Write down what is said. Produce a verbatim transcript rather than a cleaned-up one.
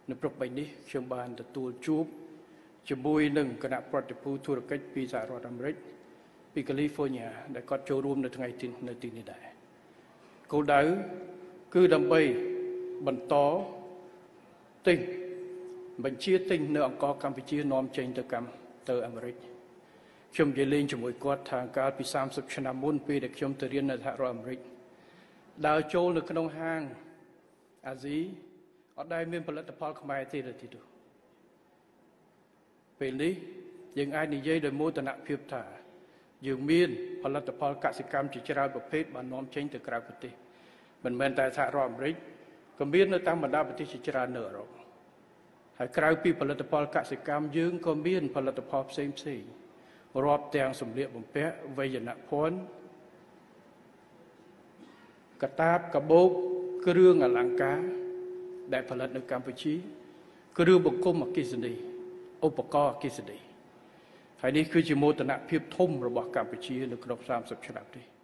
នៅព្រឹកបីនេះខ្ញុំបានទទួលជួបជាមួយនឹងគណៈប្រតិភូធុរកិច្ចពីសហរដ្ឋអាមេរិកពីកាលីហ្វ័រញ៉ាដែលគាត់ចូលរួមនៅថ្ងៃទីនៅទីនេះដែរគោលដៅគឺដើម្បីបន្តទិញបញ្ជាទិញនៅអង្គរកម្ពុជានាំចេញទៅកម្មទៅអាមេរិកខ្ញុំនិយាយលេងជាមួយគាត់ថាកាលពីសាមសិបឆ្នាំមុនពេលដែលខ្ញុំទៅរៀននៅសហរដ្ឋអាមេរិកដើរចូលនៅក្នុងហាងអាស៊ីអត់ដែលមានផលិតផលខ្មែរទេទេទូពេលនេះយើងអាចនិយាយដោយមោទនភាពថាយើងមានផលិតផលកសិកម្មជាច្រើនប្រភេទបាននាំចេញទៅក្រៅប្រទេសមិនមែនតែសហរដ្ឋអាមេរិកក៏មាននៅតាមបណ្ដាប្រទេសជាច្រើននៅអឺរ៉ុបហើយក្រៅពីផលិតផលកសិកម្មយើងក៏មានផលិតផលផ្សេងផ្សេងរាប់ទាំងសម្លៀកបំពាក់វេយ្យានភ័ណ្ឌកតាបកាបូបគ្រឿងអលង្ការដែលផលិតនៅកម្ពុជាគ្រឿងបង្គុំអគ្គិសនីឧបករណ៍អគ្គិសនីហើយនេះគឺជាមោទនភាពធំរបស់កម្ពុជានៅក្នុងសាមសិបឆ្នាំនេះ